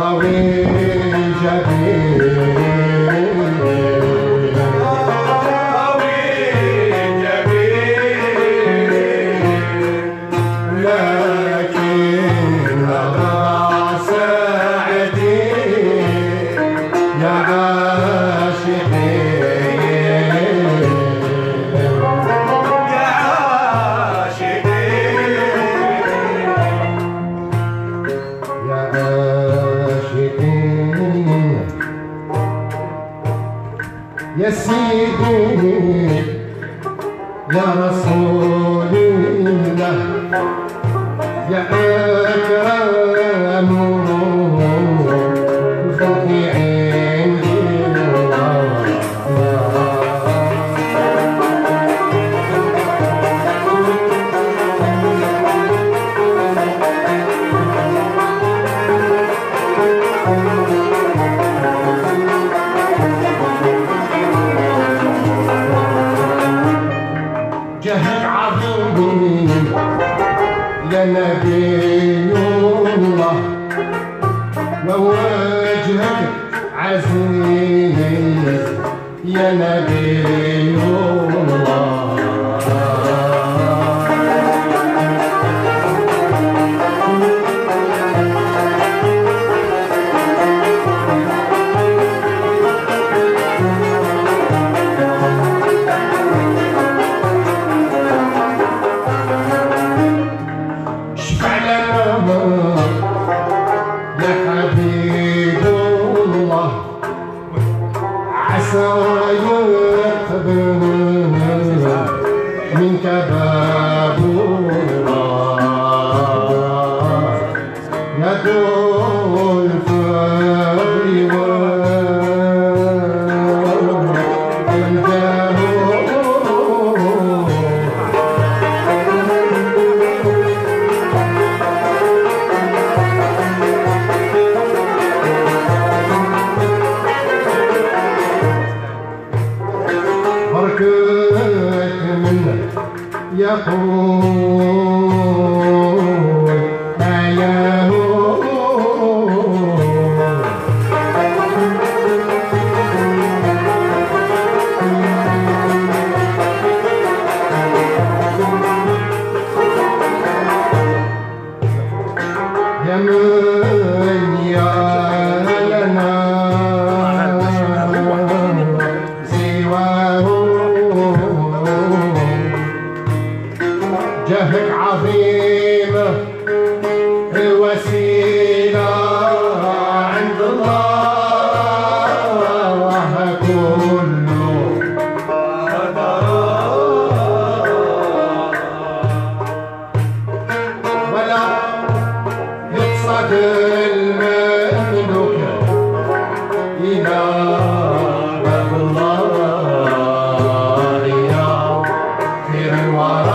ضوي جبين يا سيدي يا رسول الله يا أكرم فوقي عندي الله جهك عظيم يا نبي الله ووجهك عزيز يا نبي الله يا حبيب الله عسى يقبل منك باب الله يا ذو الفضل والجاه يقول أياه يا من يعلنا سواه جهك عظيم الوسيلة عند الله كله ولا يقصد المملوك إلى باب الله يا خير الورى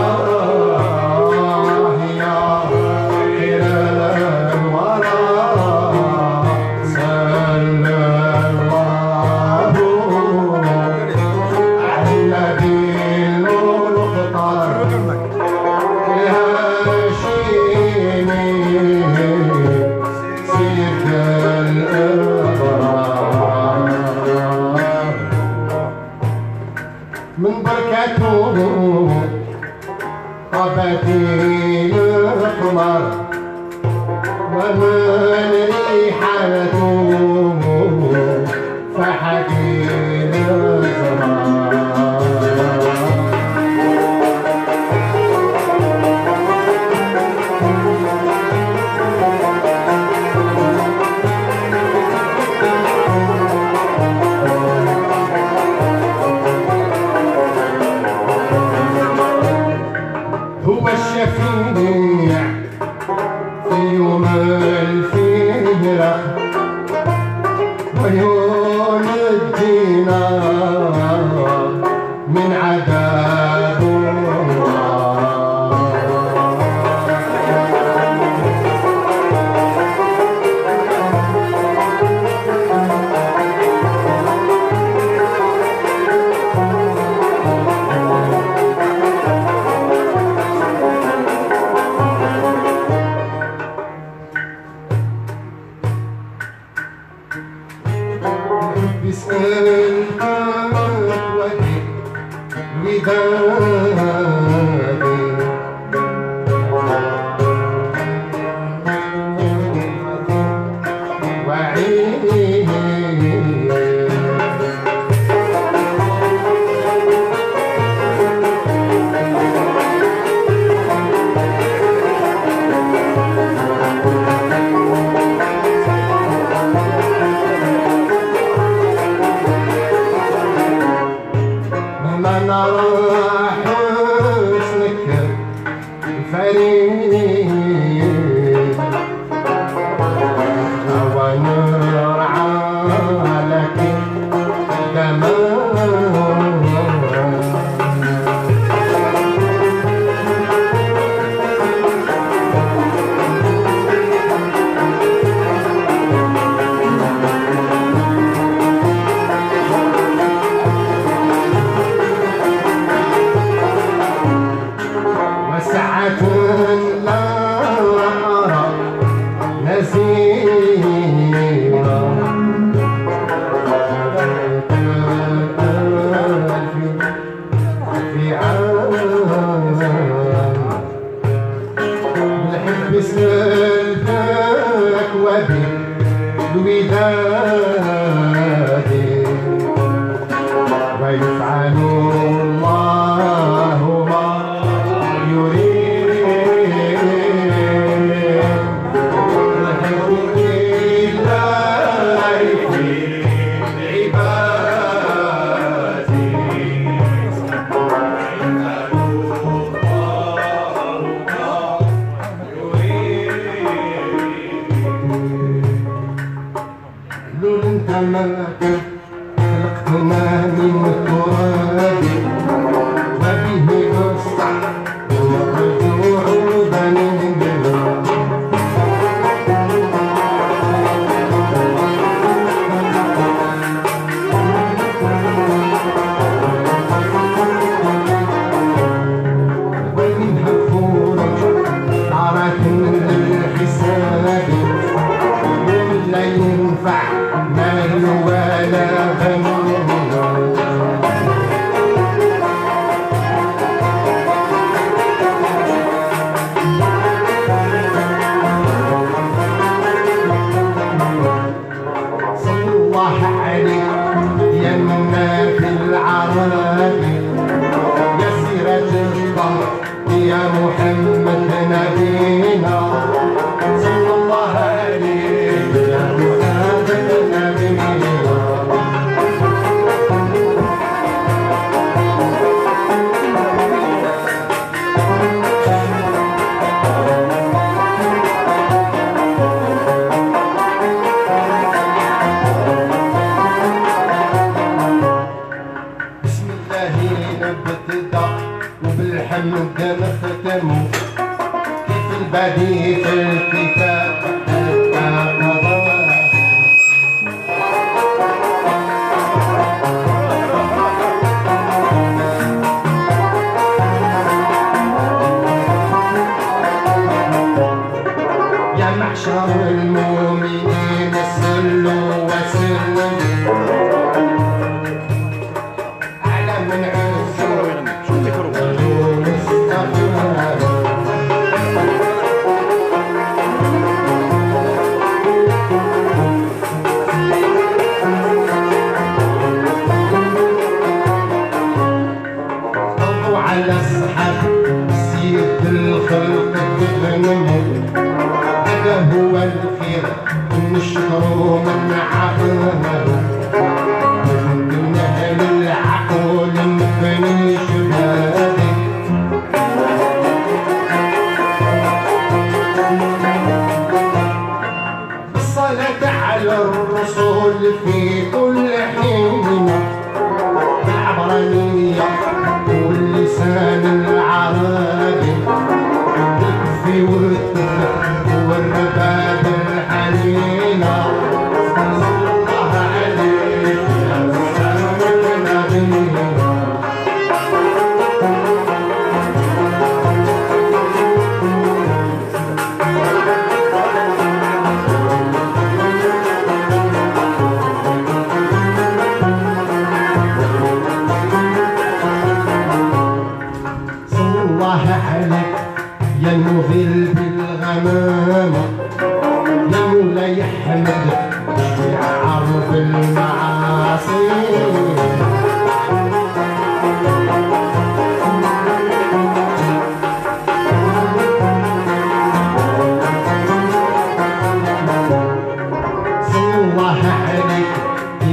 من بركاته طابتي القمر ومن ريحانته فحكي الزمان هو الشفيع في يوم الفجرة وينجينا من عذاب بسألتك ودي ودادي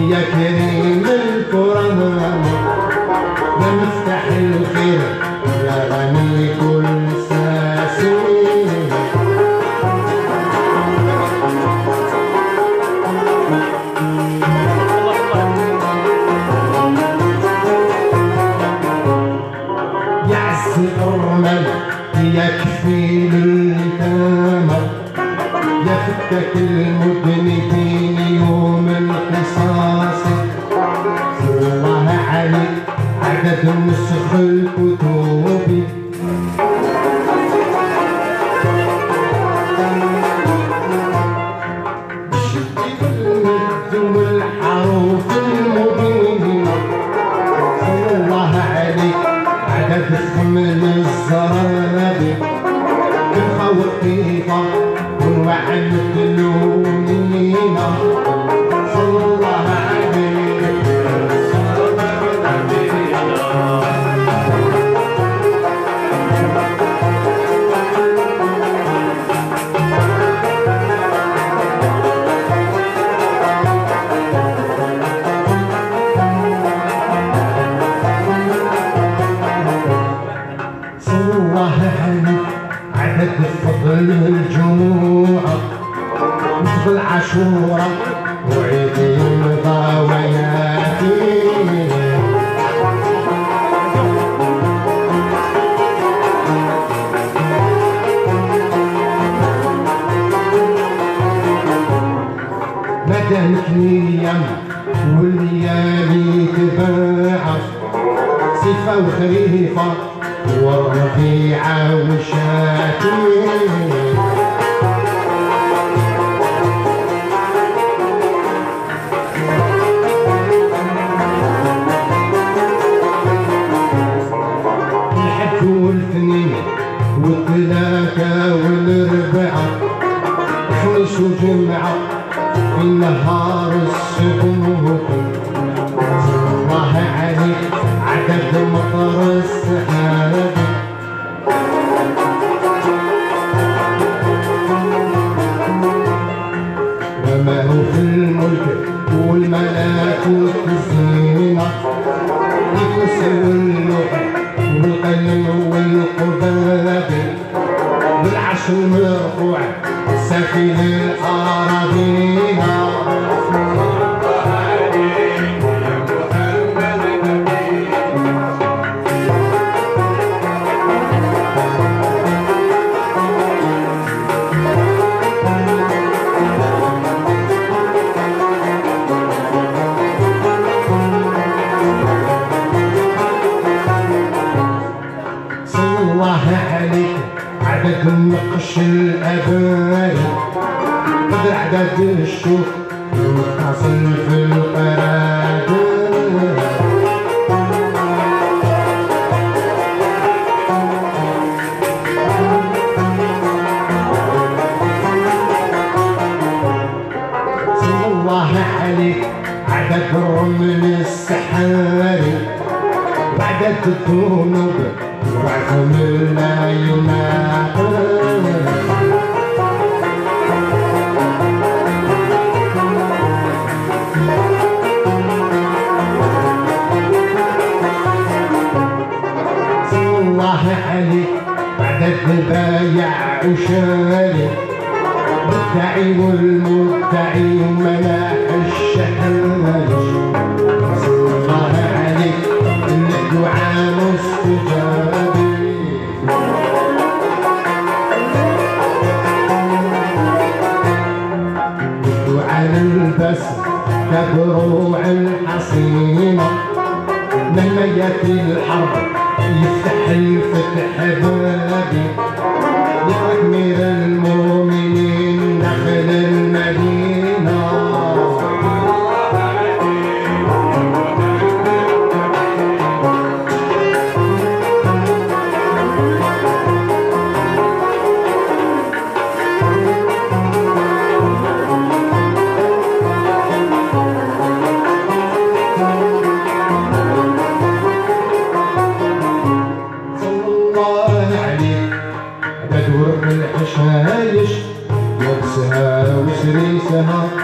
يا كريم الكرم يا مفتاح الخير يا غني كل ساسين يا عز الرمل يا كفيل اليتامى يا فكك المذنبين يوم القصاص صلى الله عليك عدد نسخ الكتب بالشد والمد والحروف المبينة صلى الله عليك عدد خمل الزرابي بالخوطيفة وعن الدلونينا صلى الله عليه صلى الله عليه عدد فضل الجموع مثل عاشورا وعيد المضاويات مدامك نيام والليالي تباعف صفة وخريفة والربيعة والشاتين والاثنين والثلاثة والأربعة خميس وجمعة في نهار السبوت صلى الله عليك عدد مطر السحاب وما هو في الملك والملكوت الزينة يكسر اللوح والقلم والقبابل بالعرش المرفوع سفيه الأراضين عدد النقش الأباري قدر عدد الشوق المتصل في القرادة صلى الله عليك عدد الرمل السحاري وعدد الذنوب وعدم لا يناقض صلى الله عليك عدد البايع وشاري مدعي والمدعي ومناح الشحاش صلى الله عليك الدعاء مستجاب الدعاء البس كبروع الحصينة لما ياتي الحرب يفتح الفتح بابي يا أمير المؤمنين داخل المدينة الحشايش لبسها وسريسها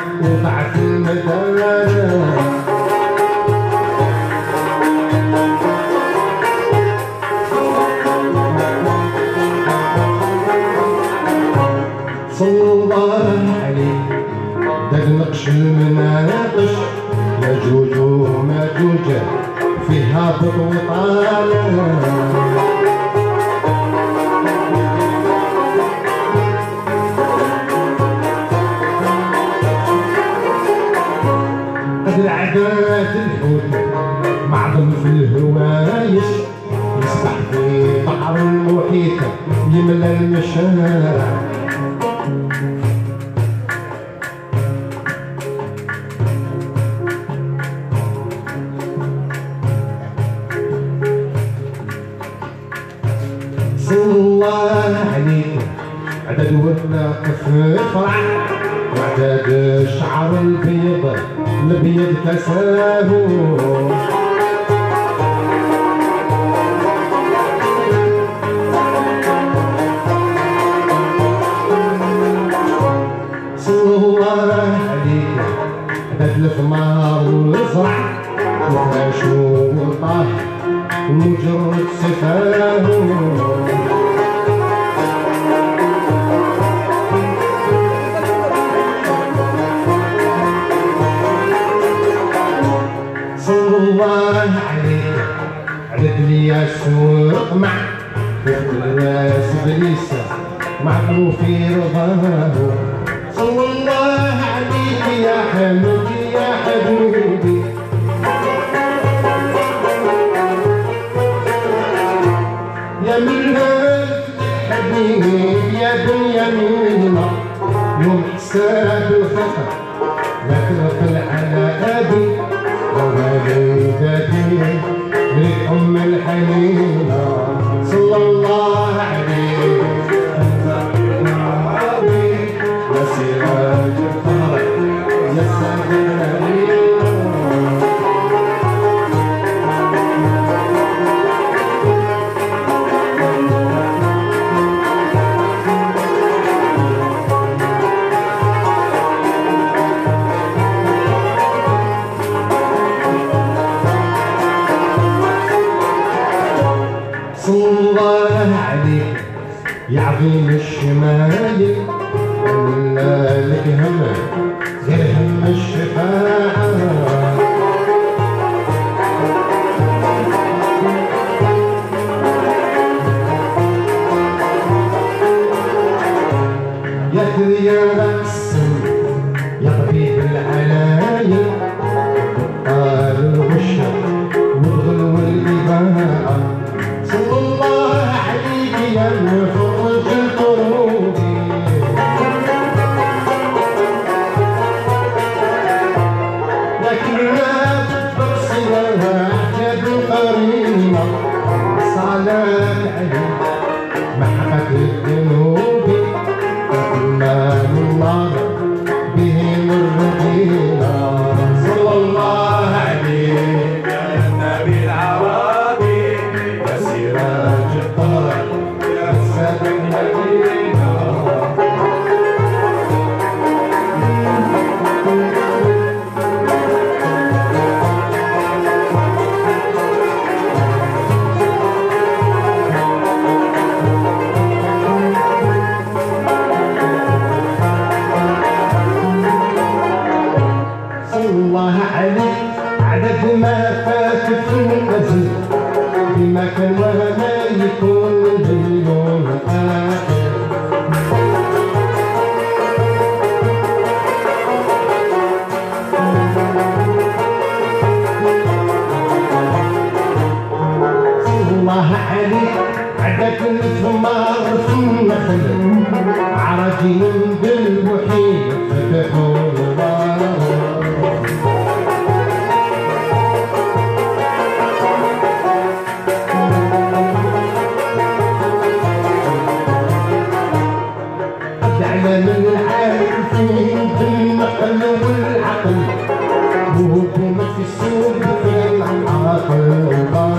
المناقش ياجوج وماجوج فيها هابط وطالع قد العداد الحوت معظم في الهوايش يسبح في بحر المحيط يملى المشارع صلى الله عليك عدد والناقص فرح وعدد الشعر البيض الابيض كساهو صلى الله عليك عدد الثمار والزرع وفراش والطاح ومجرد سفاهو صلى الله عليك عدد الياس والطمع والراس ابليس معطلو في رضاه صلى الله عليك يا حبيبي يا حبيبي يا منهج حبيبي يا دنيا منا يوم حساب الخطر لا تغفل على ابي ووالدتي لك ام الحنينه صلى الله عليه يا سراج الطارق يا سراج صلى الله عليك يا عظيم الشمال ولا لك هم غير هم الشفاعة يا ثريا السم يا طبيب العلايل بطال الغشة والغلو والإباعة صلى الله عليك يا مفرج الكروب لكن لا تبصرها عجب قرينة صلاة عليك محقة الذنوب وإمام الله بهم الرقينا صلى الله عليك يا النبي العربي يا سراج الطارق يا سد المدينة صلى الله عليك عدد ما فات في الأزل بما كان وما يكون باليوم آخر صلى الله عليك عدد الثمار في النخل عراجين بالوحيد فتحوا الله تعلم العارفين بالنقل والعقل وهجومك في السوق في العقل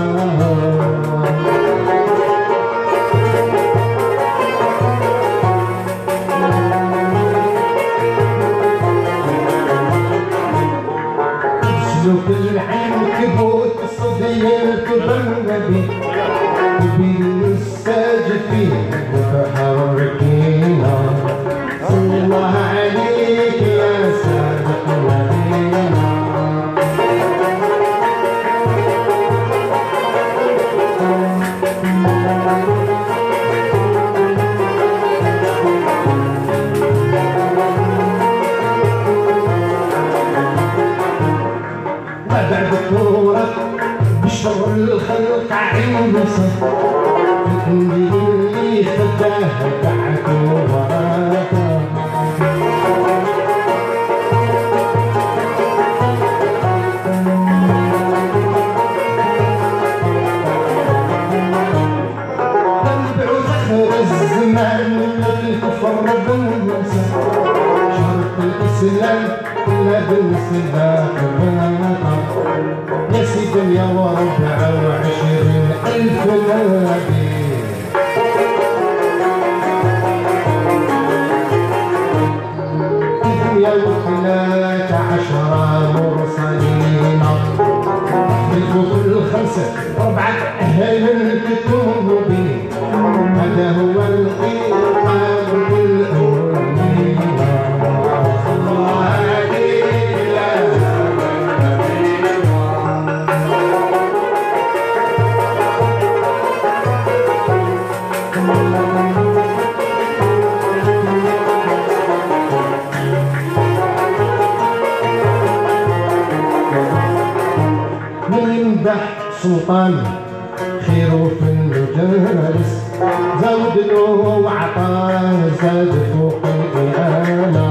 سلوك العنكبوت صديق بالنبي وبين الساجدين متحركين صلى الله عليك يا سادة الخلق عيوسه اللي خداه بعته وراته الزمان الكفر بالنسى شرط الإسلام لا بالسلاح يا سيدي يا 24,000 نبي يا 13 مرسلين بالكفر الخمسة 4 أهل الكتب هذا هو القرآن الأولي الله من يمدح سلطان خيره في المجالس زود له وعطاه زاد فوق الإهانة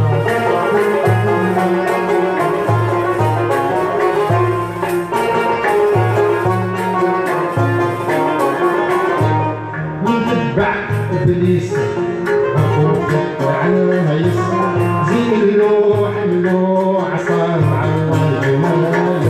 ويتبع إبليس أخوف العايس زين له حملو عصا مع الجمال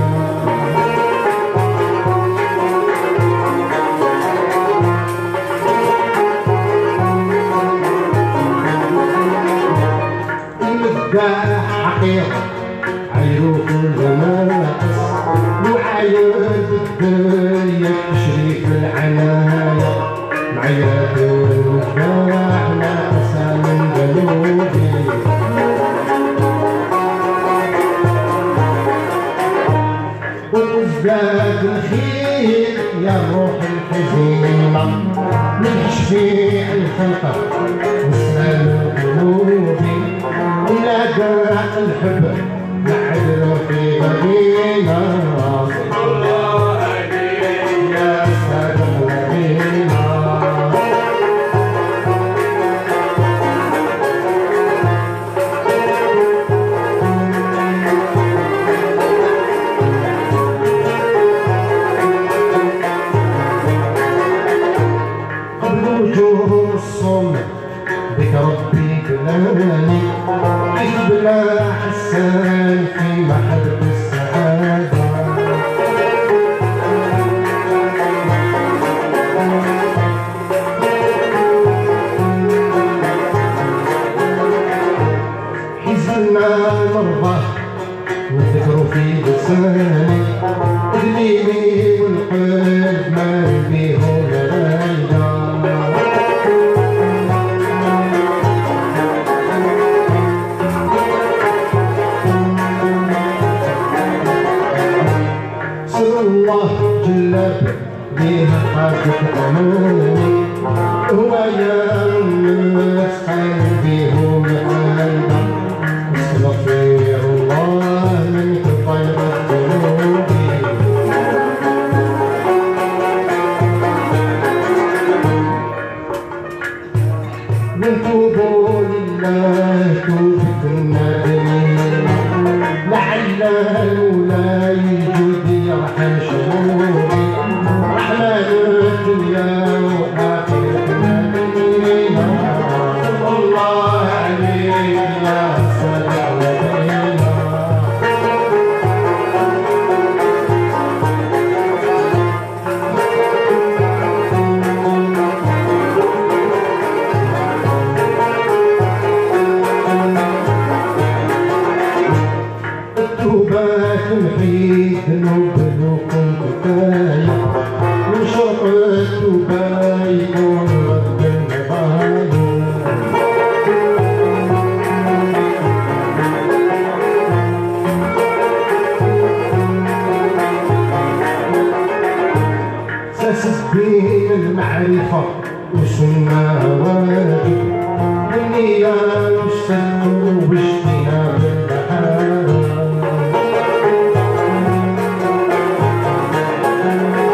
حقيقة عيرو كل ناس وعاير الدنيا تشريف العناية معيات والمفتاح ناسا من قلوبي وازداد الخير يا روح الحزينة من تشفيع الخلق وسلام قلوبي ونادى الحب معدل في مدينة الله أكبر يا سادة المدينة قبل وجوه الصوم بك ربي بلاني كيف بلا حسان في محبة السعادة حزنا مرضى والذكر في لساني دليلي والقلب ما بيهم رايدة الله جلب بيها حاجة أماني هو يا الناس قلبي هو قلبي استغفر الله من كفاية ذنوبي ونتوبوا لله توبة النادمين لعله لا يجود يرحم شروري رحمن الدنيا وآخرتنا منينا الله عليك يا صالح ولينا التوبة تمحي ذنوب وكنت تايب وشرط التوبة يكون رد النظايا ساسبين المعرفة وسنة واجب والنية والصدق واجتناب المحارم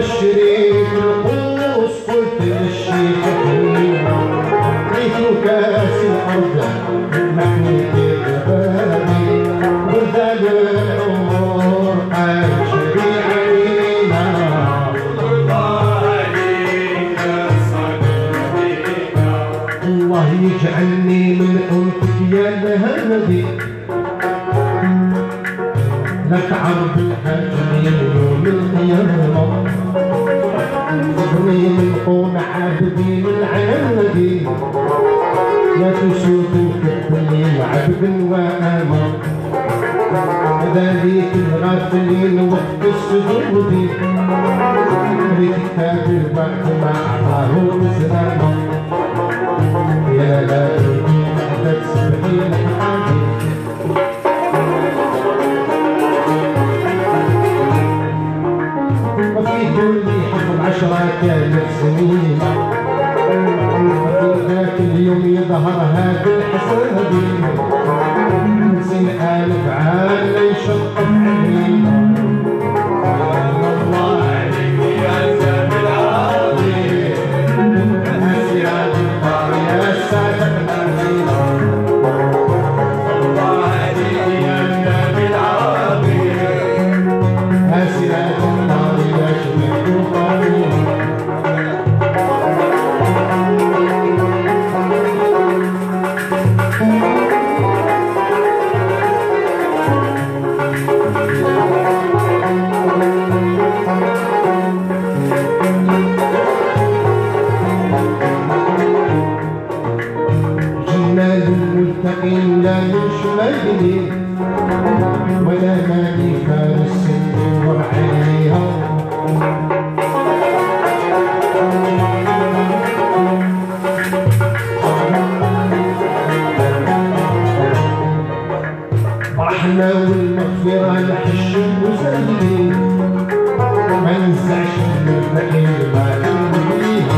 الشريك القوس قلت للشيخ حليمة ريت كاس الأرض محميتي بابي ورداد الأمور قال شريعينا الله عليك صدقنا الله يجعلني من أنفك يا الهادي لا تعرض الحاجة يوم القيامة ضرني من قوم عابدين العادي لا تسوق كبني وعبد وآمة ذلك الغافلين وقت السجود لكتاب الوقت مع عطاه سلامة يا لا تسبحي الحقادي وفي كل حفظ 10,000 سنين وفي ذاك اليوم يظهر هذا الحساب خمسين ألف عام يشطف علينا الله عليك يا زاب العظيم أسياد الدار يا سادتنا فينا الله عليك يا زاب العظيم أسياد الدار يا شبيك القويم لا يشملني ولا ماني فارس يدور عليها الرحمة والمغفرة نحش وزلي ما ننساش من الرحيم ما ننسيها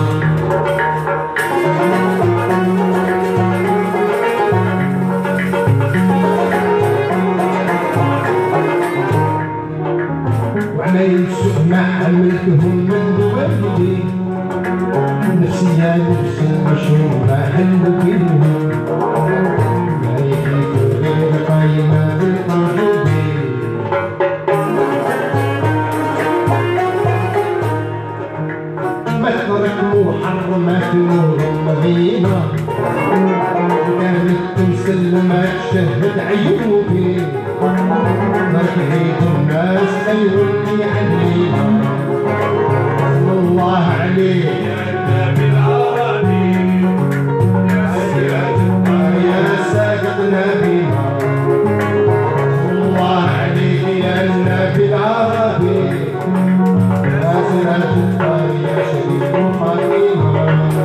ينسوا ما عملتهم من والدي نفسي يا نفسي مشهورة عند كلهم ما يفيد غير قايمة بالقلب ما ترك محرمات نور مغيبة كانت تمثل ما تشهد عيوبي مركبيت الناس سيولي علينا الله عليك يا النبي العربي يا سياد الدار يا ساقط نبينا الله عليك يا النبي العربي يا سياد الدار يا شريف فاطمة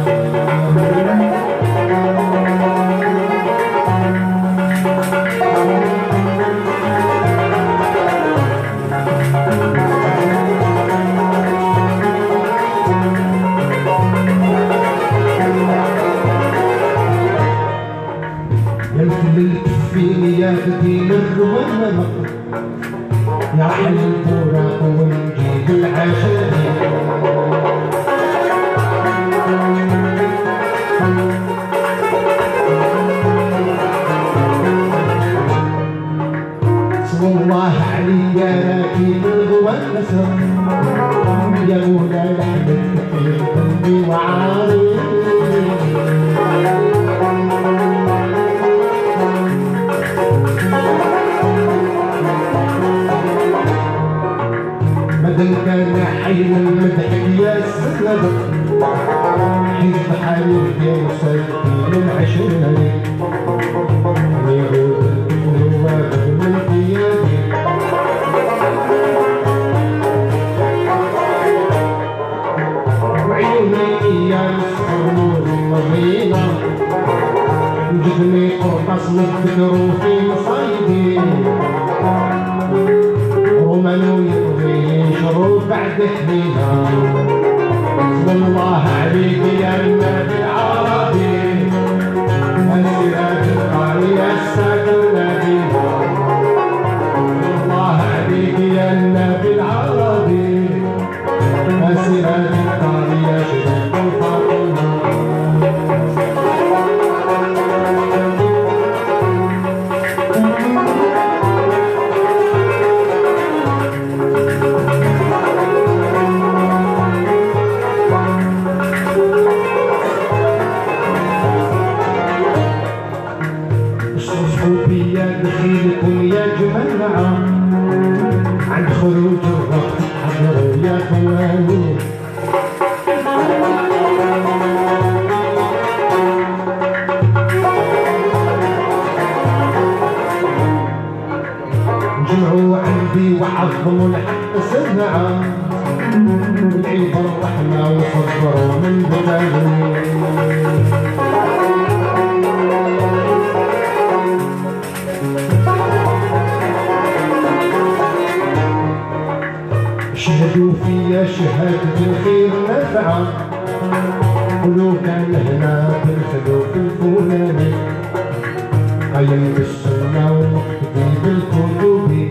ياخدين الروانة يا حي البراق ونجيب العشاء اسم الله علي يا راكب الغوانسة يا مولاي احمد في قلبي وعاري مدن كان حي المدح يا سند حيث حالي يا مساكين العشرين يعود النواب من ثيابي وعيوني يا مسحور مضينا وجدني قرطاس نذكروا في مصايدي ومنو يقضي شروط بعد حنينا اسم الله عليك يا النبي العربي السراج القاري الساكن نبينا الله عليك يا النبي العربي سراج الدار يا شريف الفاطمة صحوبي يا دخيلكم يا جماعة عند خروج الرب حضروا يا خواني جمعوا عندي وعظموا الحق سمعا والعيب الرحمة وصبروا من بلادي شهدوا فيا شهادة الخير نافعة قولوا كان هنا بالخلوق الفلاني قايم بالسنة ومقتدي بالكتب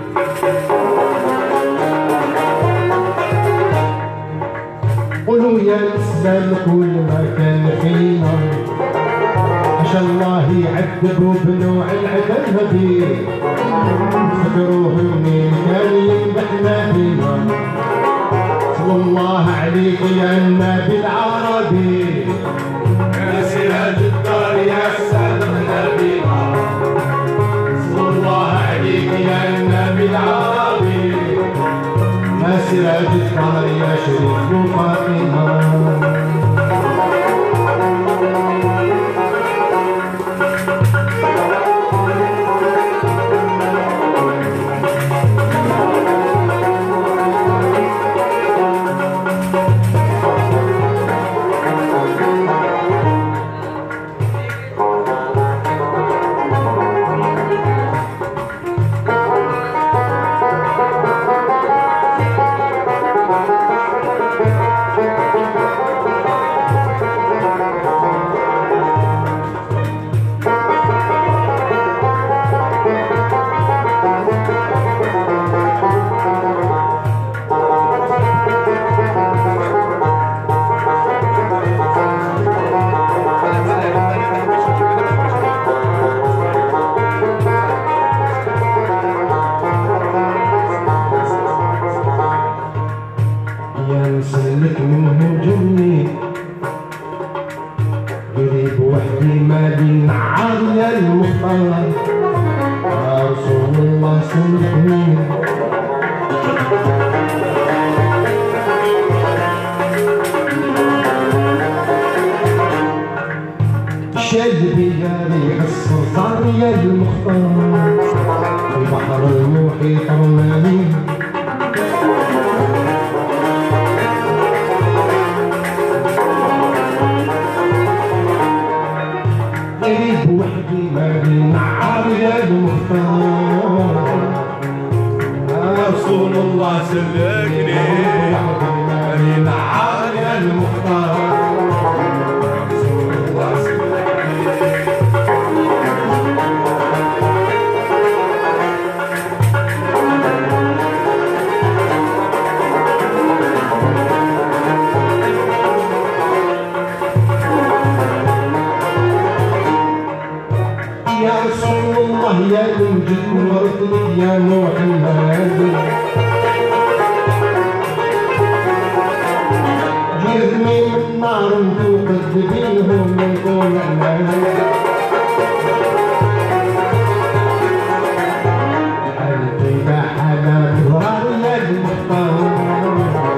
قولوا يا الإسلام كل ما كان فينا عشان الله يعذبوا بنوع العذاب هذي فكروه منين كان يمدحنا بينا صلى الله عليك يا النبي العربي يا سراج الدار يا سادتنا بينا صلى الله عليك يا النبي العربي يا سراج الدار يا شريف فاطمة نسلك منه جني قريب وحدي مالي نعار يا المختار يا رسول الله سلكني شاد بيا ريح الصرصار يا المختار في بحر المحيط رماني قريب وحدي مالي نعار يا المختار يا رسول الله سلكني مالي نعار يا المختار يا رسول الله سلكني يا رسول الله يا من جد ورثني يا نوح الهادي جرني من نار توقد بينهم من طول عنادي حالتي بحالة ظهر يا المختار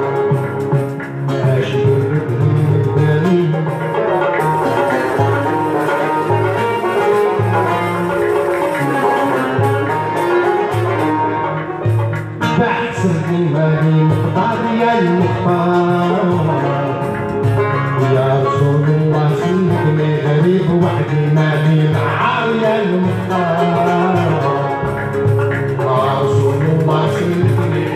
اشبر بهم الدليل مالي مختار يا المختار يا رسول الله سلكني غريب وحدي مالي نعار يا المختار يا رسول الله سلكني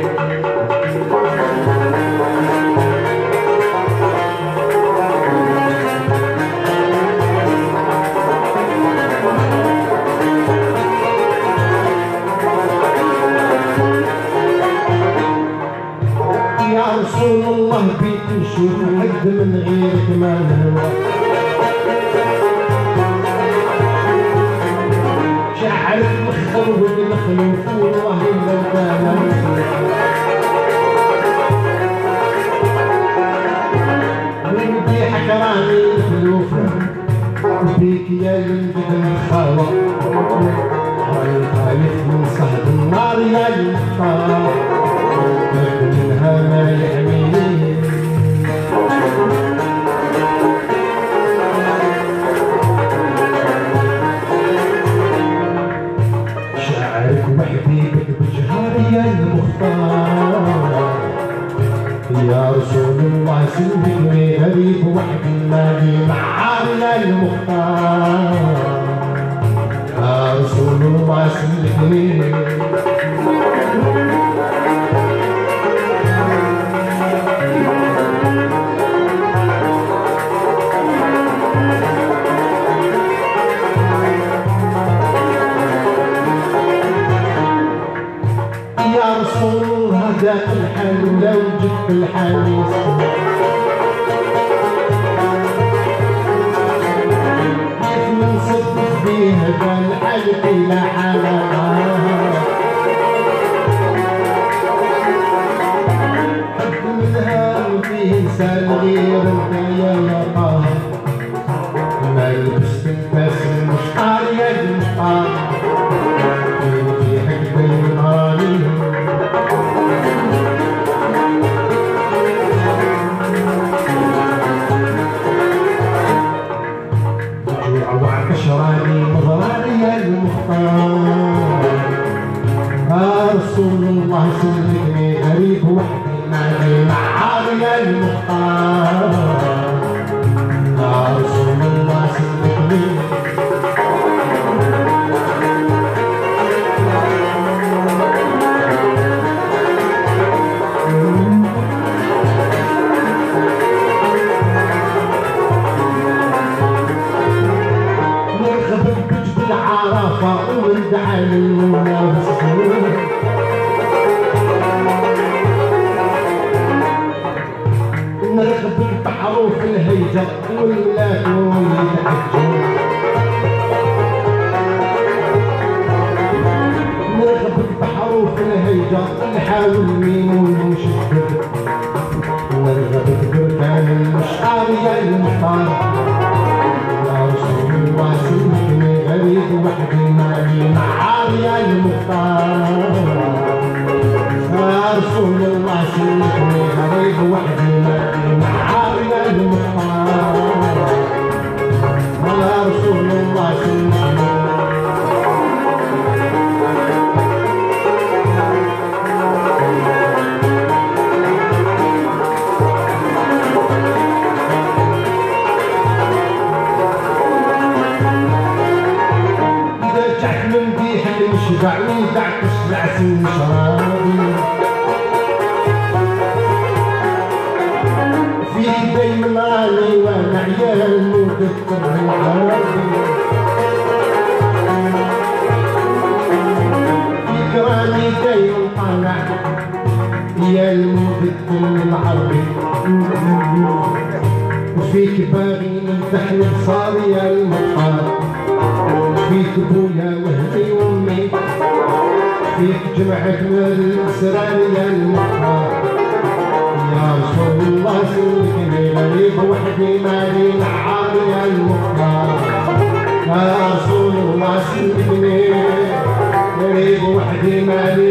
يا رسول الله حبيت نشوف حد من غيرك ما نهوى شعرت مخر والمخلوف والله لو كان ودي حكراني الخلوفة بيك يا ينجد الخاوة خايف من صهد النار يا المختار منها ما يحميني شعرك وحبيبك بجهار يا المختار يا رسول الله سلمني غريب وحدي مالي معار يا المختار يا رسول الله سلمني يا رسول الله ذاك الحال لو جبت الحديث كيف نصدق بيه ذا الحلق لا حلاوة حب منها وفيه انسان غير انت يا طه ما لبست انت المشطار يا المشطار في حق المغالي شراني مغراني يا المختار يا رسول الله سلمني غريب وحدي مالي معار يا المختار يا رسول الله سلمني العرفة وندعى للمنافسين نركب البحر وفي الهيجة والملاك ويتحجون نركب البحر وفي الهيجة نحاول مين ونشدد نرغب بركان المشعار يا المختار يا رسول الله سلمني غريب وحدي مالي معار يا المختار يا رسول الله سلمني غريب وحدي مالي معار يا المختار يا رسول الله سلمني شبع ويدعك الشبع سن شرابي فيك دايما راني وانا عيال وكثر العربي فيك راني دايما طالع يا المكثر العربي وفيك باغي نمدح لبصاري يا المطار فيك بويا وهدي وامي فيك جمعت الاسرار يا المختار يا رسول الله سلمني غريب وحدي مالي معار يا المختار يا رسول الله سلمني غريب وحدي مالي